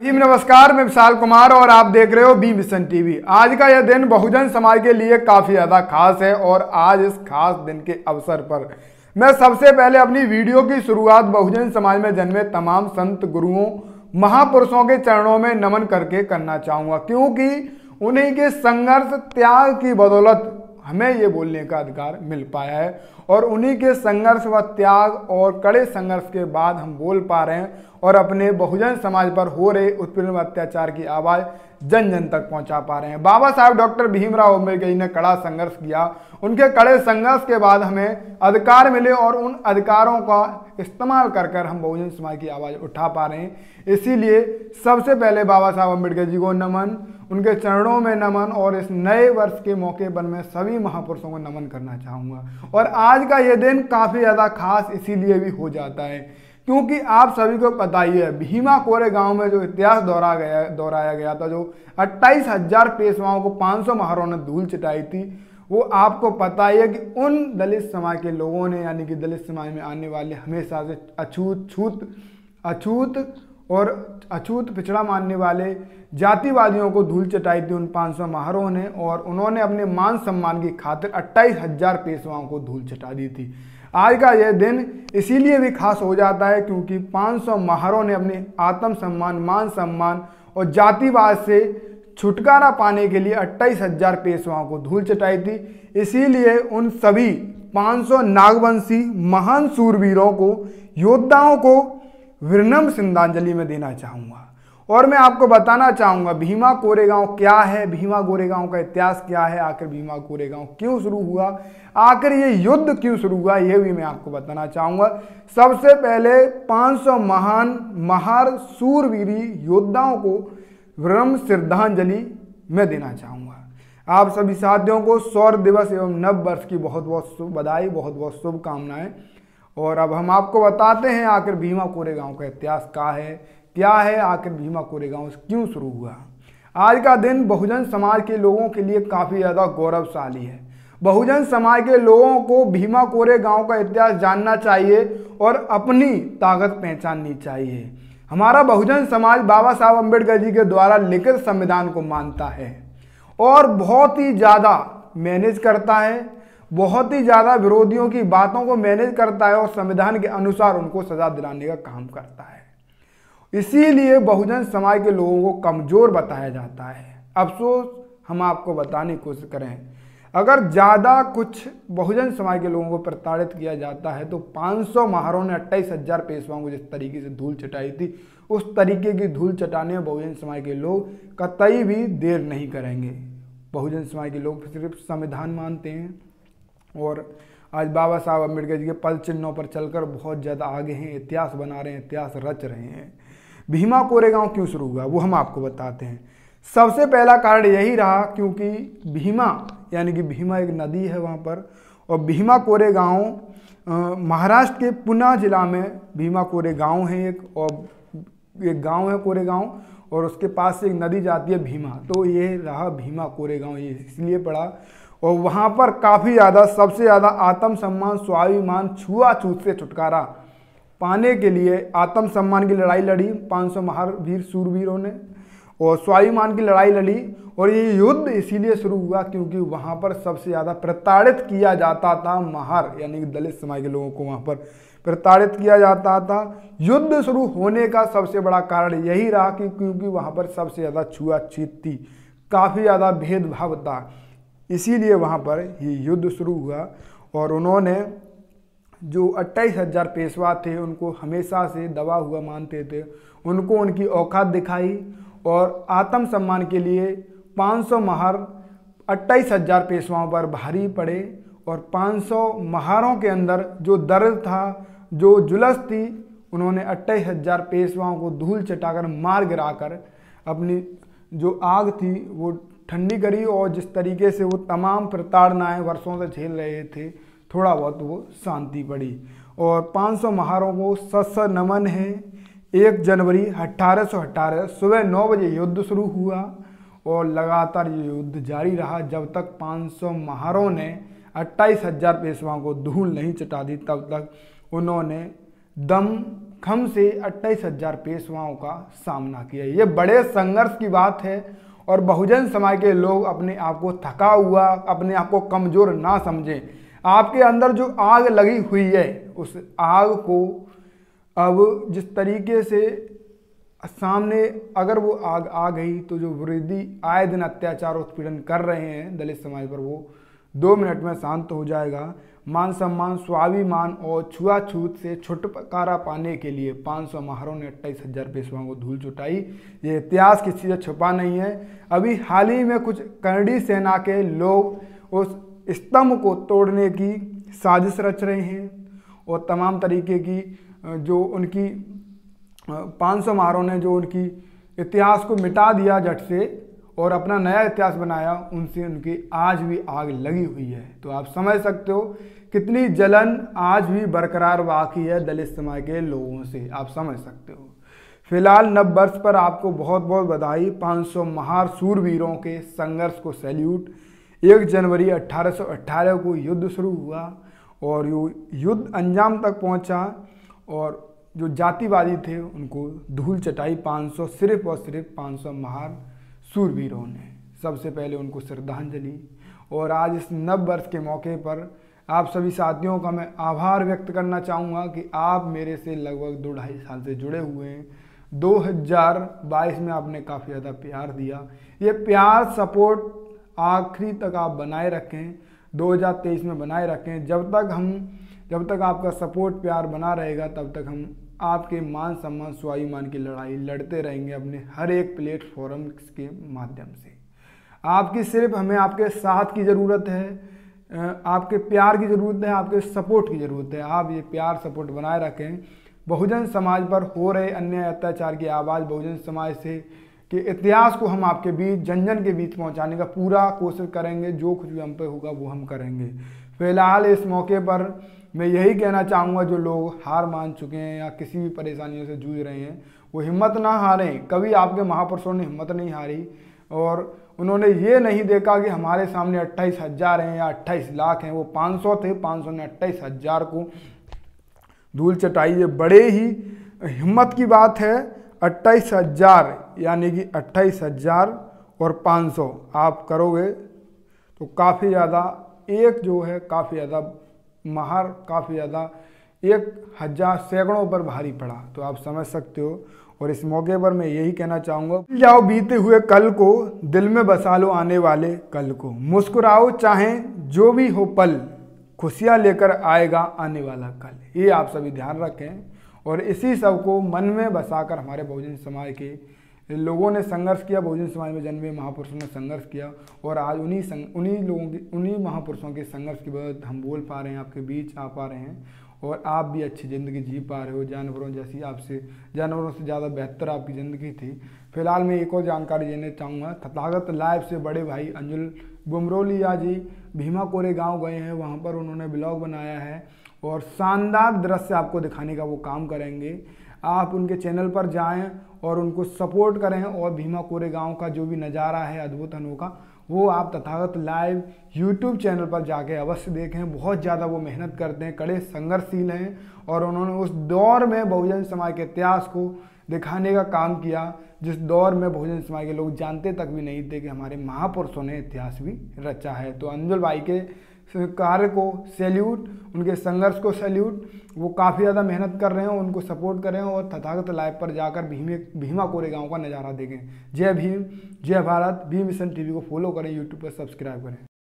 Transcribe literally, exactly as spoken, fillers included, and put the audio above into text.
जी नमस्कार, मैं विशाल कुमार और आप देख रहे हो बी मिशन टीवी। आज का यह दिन बहुजन समाज के लिए काफी ज्यादा खास है और आज इस खास दिन के अवसर पर मैं सबसे पहले अपनी वीडियो की शुरुआत बहुजन समाज में जन्मे तमाम संत गुरुओं महापुरुषों के चरणों में नमन करके करना चाहूंगा, क्योंकि उन्हीं के संघर्ष त्याग की बदौलत हमें ये बोलने का अधिकार मिल पाया है और उन्हीं के संघर्ष व त्याग और कड़े संघर्ष के बाद हम बोल पा रहे हैं और अपने बहुजन समाज पर हो रहे उत्पीड़न अत्याचार की आवाज़ जन जन तक पहुंचा पा रहे हैं। बाबा साहब डॉक्टर भीमराव अम्बेडकर जी ने कड़ा संघर्ष किया, उनके कड़े संघर्ष के बाद हमें अधिकार मिले और उन अधिकारों का इस्तेमाल कर कर हम बहुजन समाज की आवाज़ उठा पा रहे हैं। इसीलिए सबसे पहले बाबा साहब अम्बेडकर जी को नमन, उनके चरणों में नमन और इस नए वर्ष के मौके पर मैं सभी महापुरुषों को नमन करना चाहूँगा। और आज का ये दिन काफ़ी ज़्यादा खास इसीलिए भी हो जाता है क्योंकि आप सभी को पता ही है, भीमा कोरे गांव में जो इतिहास दोहरा गया दोहराया गया था, जो अट्ठाईस हजार पेशवाओं को पाँच सौ महारों ने धूल चटाई थी, वो आपको पता ही है कि उन दलित समाज के लोगों ने, यानी कि दलित समाज में आने वाले हमेशा से अछूत छूत अछूत और अछूत पिछड़ा मानने वाले जातिवादियों को धूल चटाई थी उन पाँच सौ महारों ने, और उन्होंने अपने मान सम्मान की खातिर अट्ठाईस हजार पेशवाओं को धूल चटा दी थी। आज का यह दिन इसीलिए भी खास हो जाता है क्योंकि पाँच सौ महारों ने अपने आत्म सम्मान, मान सम्मान और जातिवाद से छुटकारा पाने के लिए अट्ठाईस हजार पेशवाओं को धूल चटाई थी। इसीलिए उन सभी पाँच सौ नागवंशी महान सूरवीरों को, योद्धाओं को विनम्र श्रद्धांजलि में देना चाहूँगा। और मैं आपको बताना चाहूँगा भीमा कोरेगांव क्या है, भीमा कोरेगांव का इतिहास क्या है, आखिर भीमा कोरेगांव क्यों शुरू हुआ, आखिर ये युद्ध क्यों शुरू हुआ, ये भी मैं आपको बताना चाहूँगा। सबसे पहले पाँच सौ महान महार सूरवीरी योद्धाओं को विनम्र श्रद्धांजलि मैं देना चाहूँगा। आप सभी साथियों को सौर दिवस एवं नव वर्ष की बहुत बहुत बधाई, बहुत बहुत शुभकामनाएं। और अब हम आपको बताते हैं आखिर भीमा कोरेगांव का इतिहास क्या है, क्या है आखिर भीमा कोरेगांव क्यों शुरू हुआ। आज का दिन बहुजन समाज के लोगों के लिए काफ़ी ज़्यादा गौरवशाली है। बहुजन समाज के लोगों को भीमा कोरेगांव का इतिहास जानना चाहिए और अपनी ताकत पहचाननी चाहिए। हमारा बहुजन समाज बाबा साहब अम्बेडकर जी के द्वारा लिखित संविधान को मानता है और बहुत ही ज़्यादा मैनेज करता है, बहुत ही ज़्यादा विरोधियों की बातों को मैनेज करता है और संविधान के अनुसार उनको सजा दिलाने का काम करता है। इसीलिए बहुजन समाज के लोगों को कमज़ोर बताया जाता है। अफसोस हम आपको बताने की कोशिश करें, अगर ज़्यादा कुछ बहुजन समाज के लोगों को प्रताड़ित किया जाता है तो पाँच सौ महारों ने अट्ठाईस हजार पेशवाओं को जिस तरीके से धूल चटाई थी, उस तरीके की धूल चटाने में बहुजन समाज के लोग कतई भी देर नहीं करेंगे। बहुजन समाज के लोग सिर्फ संविधान मानते हैं और आज बाबा साहब अम्बेडकर जी के पद चिन्हों पर चलकर बहुत ज़्यादा आगे हैं, इतिहास बना रहे हैं, इतिहास रच रहे हैं। भीमा कोरेगांव क्यों शुरू हुआ वो हम आपको बताते हैं। सबसे पहला कारण यही रहा क्योंकि भीमा यानी कि भीमा एक नदी है वहाँ पर, और भीमा कोरेगांव महाराष्ट्र के पुणे जिला में भीमा कोरेगांव है एक, और एक गांव है कोरेगांव और उसके पास से एक नदी जाती है भीमा, तो ये रहा भीमा कोरेगांव, ये इसलिए पड़ा। और वहाँ पर काफ़ी ज़्यादा सबसे ज़्यादा आत्म सम्मान, स्वाभिमान, छुआछूत से छुटकारा पाने के लिए आत्म सम्मान की लड़ाई लड़ी पाँच सौ महावीर सूरवीरों ने और स्वाभिमान की लड़ाई लड़ी। और ये युद्ध इसीलिए शुरू हुआ क्योंकि वहाँ पर सबसे ज़्यादा प्रताड़ित किया जाता था महार यानी कि दलित समाज के लोगों को वहाँ पर प्रताड़ित किया जाता था। युद्ध शुरू होने का सबसे बड़ा कारण यही रहा कि क्योंकि वहाँ पर सबसे ज़्यादा छुआछूत थी, काफ़ी ज़्यादा भेदभाव था, इसीलिए वहाँ पर ये युद्ध शुरू हुआ। और उन्होंने जो अट्ठाईस हजार पेशवा थे उनको हमेशा से दबा हुआ मानते थे, उनको उनकी औकात दिखाई और आत्म सम्मान के लिए पाँच सौ महार अट्ठाईस हजार पेशवाओं पर भारी पड़े। और पाँच सौ महारों के अंदर जो दर्द था, जो जुलस थी, उन्होंने अट्ठाईस हजार पेशवाओं को धूल चटाकर मार गिराकर अपनी जो आग थी वो ठंडी करी। और जिस तरीके से वो तमाम प्रताड़नाएं वर्षों से झेल रहे थे, थोड़ा बहुत वो शांति पड़ी। और पाँच सौ महारों को सत सत नमन है। एक जनवरी अट्ठारह सौ अट्ठारह सुबह नौ बजे युद्ध शुरू हुआ और लगातार ये युद्ध जारी रहा जब तक पाँच सौ महारों ने अट्ठाईस हजार पेशवाओं को धूल नहीं चटा दी, तब तक उन्होंने दम कम से अट्ठाईस हजार पेशवाओं का सामना किया। ये बड़े संघर्ष की बात है और बहुजन समाज के लोग अपने आप को थका हुआ, अपने आप को कमज़ोर ना समझें। आपके अंदर जो आग लगी हुई है उस आग को अब जिस तरीके से सामने अगर वो आग आ गई तो जो विरोधी आए दिन अत्याचार उत्पीड़न कर रहे हैं दलित समाज पर, वो दो मिनट में शांत हो जाएगा। मान सम्मान, स्वाभिमान और छुआछूत से छुटकारा पाने के लिए पाँच सौ महारों ने अट्ठाईस हजार पेशवाओं को धूल चुटाई। ये इतिहास किसी से छुपा नहीं है। अभी हाल ही में कुछ करड़ी सेना के लोग उस स्तंभ को तोड़ने की साजिश रच रहे हैं और तमाम तरीके की जो उनकी पाँच सौ महारों ने जो उनकी इतिहास को मिटा दिया झट से और अपना नया इतिहास बनाया, उनसे उनकी आज भी आग लगी हुई है। तो आप समझ सकते हो कितनी जलन आज भी बरकरार बाकी है दलित समाज के लोगों से, आप समझ सकते हो। फिलहाल नव वर्ष पर आपको बहुत बहुत बधाई। पाँच सौ महार शूरवीरों के संघर्ष को सैल्यूट। एक जनवरी अठारह सौ अठारह को युद्ध शुरू हुआ और यो युद्ध अंजाम तक पहुंचा और जो जातिवादी थे उनको धूल चटाई पाँच सौ सिर्फ और सिर्फ पाँच सौ महार शूरवीरों ने। सबसे पहले उनको श्रद्धांजलि। और आज इस नव वर्ष के मौके पर आप सभी साथियों का मैं आभार व्यक्त करना चाहूँगा कि आप मेरे से लगभग दो ढाई साल से जुड़े हुए हैं। दो हज़ार बाईस में आपने काफ़ी ज़्यादा प्यार दिया। ये प्यार सपोर्ट आखिरी तक आप बनाए रखें, दो हज़ार तेईस में बनाए रखें। जब तक हम जब तक आपका सपोर्ट प्यार बना रहेगा तब तक हम आपके मान सम्मान स्वाभिमान की लड़ाई लड़ते रहेंगे अपने हर एक प्लेटफॉर्म के माध्यम से। आपकी सिर्फ हमें आपके साथ की ज़रूरत है, आपके प्यार की ज़रूरत है, आपके सपोर्ट की ज़रूरत है। आप ये प्यार सपोर्ट बनाए रखें। बहुजन समाज पर हो रहे अन्याय अत्याचार की आवाज़ बहुजन समाज से के इतिहास को हम आपके बीच जन जन के बीच पहुंचाने का पूरा कोशिश करेंगे। जो कुछ भी हम पे होगा वो हम करेंगे। फिलहाल इस मौके पर मैं यही कहना चाहूँगा, जो लोग हार मान चुके हैं या किसी भी परेशानियों से जूझ रहे हैं वो हिम्मत ना हारें। कभी आपके महापुरुषों ने हिम्मत नहीं हारी और उन्होंने ये नहीं देखा कि हमारे सामने अट्ठाईस हज़ार हैं या अट्ठाईस लाख हैं। वो पाँच सौ थे, पाँच सौ ने अट्ठाईस हज़ार को धूल चटाई। ये बड़े ही हिम्मत की बात है। अट्ठाईस हज़ार यानी कि अट्ठाईस हज़ार और पाँच सौ आप करोगे तो काफ़ी ज़्यादा, एक जो है काफ़ी ज़्यादा महार, काफ़ी ज़्यादा एक हज़ार सैकड़ों पर भारी पड़ा। तो आप समझ सकते हो। और इस मौके पर मैं यही कहना चाहूँगा, जाओ बीते हुए कल को, दिल में बसा लो आने वाले कल को। मुस्कुराओ चाहे जो भी हो पल, खुशियाँ लेकर आएगा आने वाला कल। ये आप सभी ध्यान रखें और इसी सब को मन में बसाकर हमारे बहुजन समाज के लोगों ने संघर्ष किया। बहुजन समाज में जन्मे महापुरुषों ने संघर्ष किया और आज उन्हीं संग उन्हीं लोगों की उन्हीं महापुरुषों के संघर्ष की वजह से हम बोल पा रहे हैं, आपके बीच आ पा रहे हैं और आप भी अच्छी ज़िंदगी जी पा रहे हो। जानवरों जैसी, आपसे जानवरों से ज़्यादा बेहतर आपकी ज़िंदगी थी। फिलहाल मैं एक और जानकारी देना चाहूँगा। तथागत लाइव से बड़े भाई अंजुल बुमरोलिया जी भीमा कोरे गाँव गए हैं। वहाँ पर उन्होंने ब्लॉग बनाया है और शानदार दृश्य आपको दिखाने का वो काम करेंगे। आप उनके चैनल पर जाएं और उनको सपोर्ट करें और भीमा कोरे गांव का जो भी नज़ारा है अद्भुत अनोखा, वो आप तथागत लाइव यूट्यूब चैनल पर जाके अवश्य देखें। बहुत ज़्यादा वो मेहनत करते हैं, कड़े संघर्षशील हैं और उन्होंने उस दौर में बहुजन समाज के इतिहास को दिखाने का काम किया जिस दौर में बहुजन समाज के लोग जानते तक भी नहीं थे कि हमारे महापुरुषों ने इतिहास भी रचा है। तो अंजुल भाई के कार्य को सैल्यूट, उनके संघर्ष को सैल्यूट। वो काफ़ी ज़्यादा मेहनत कर रहे हैं, उनको सपोर्ट करें और तथागत लाइव पर जाकर भीमे भीमा कोरे गांव का नज़ारा देखें। जय भीम, जय भारत। भीम मिशन टीवी को फॉलो करें, यूट्यूब पर सब्सक्राइब करें।